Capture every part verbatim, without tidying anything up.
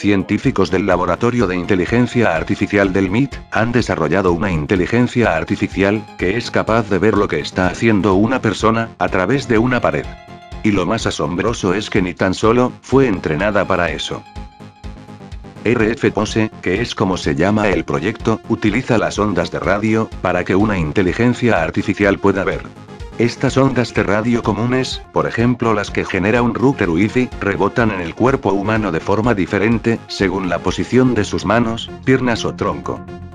Científicos del Laboratorio de Inteligencia Artificial del M I T, han desarrollado una inteligencia artificial, que es capaz de ver lo que está haciendo una persona, a través de una pared. Y lo más asombroso es que ni tan solo, fue entrenada para eso. R F Pose, que es como se llama el proyecto, utiliza las ondas de radio, para que una inteligencia artificial pueda ver. Estas ondas de radio comunes, por ejemplo las que genera un router Wi-Fi, rebotan en el cuerpo humano de forma diferente, según la posición de sus manos, piernas o tronco.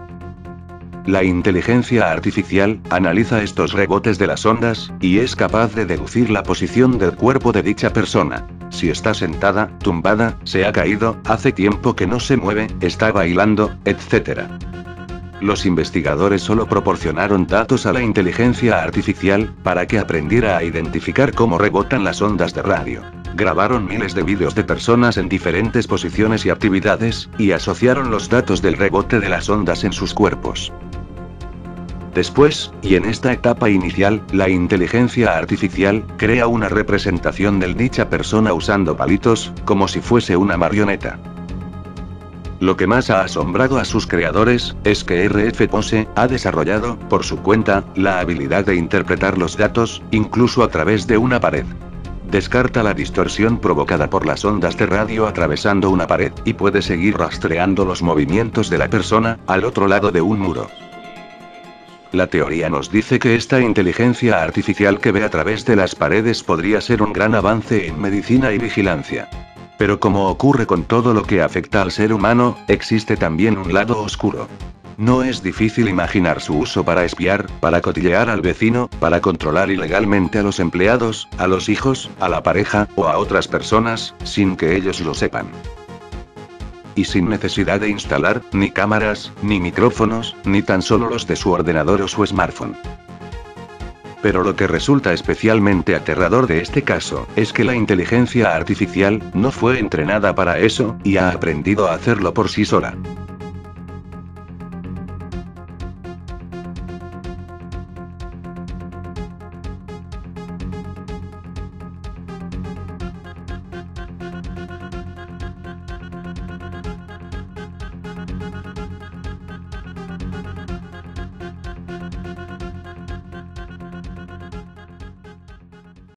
La inteligencia artificial, analiza estos rebotes de las ondas, y es capaz de deducir la posición del cuerpo de dicha persona. Si está sentada, tumbada, se ha caído, hace tiempo que no se mueve, está bailando, etcétera. Los investigadores solo proporcionaron datos a la inteligencia artificial, para que aprendiera a identificar cómo rebotan las ondas de radio. Grabaron miles de vídeos de personas en diferentes posiciones y actividades, y asociaron los datos del rebote de las ondas en sus cuerpos. Después, y en esta etapa inicial, la inteligencia artificial, crea una representación de dicha persona usando palitos, como si fuese una marioneta. Lo que más ha asombrado a sus creadores, es que R F Pose, ha desarrollado, por su cuenta, la habilidad de interpretar los datos, incluso a través de una pared. Descarta la distorsión provocada por las ondas de radio atravesando una pared, y puede seguir rastreando los movimientos de la persona, al otro lado de un muro. La teoría nos dice que esta inteligencia artificial que ve a través de las paredes podría ser un gran avance en medicina y vigilancia. Pero como ocurre con todo lo que afecta al ser humano, existe también un lado oscuro. No es difícil imaginar su uso para espiar, para cotillear al vecino, para controlar ilegalmente a los empleados, a los hijos, a la pareja, o a otras personas, sin que ellos lo sepan. Y sin necesidad de instalar, ni cámaras, ni micrófonos, ni tan solo los de su ordenador o su smartphone. Pero lo que resulta especialmente aterrador de este caso, es que la inteligencia artificial, no fue entrenada para eso, y ha aprendido a hacerlo por sí sola.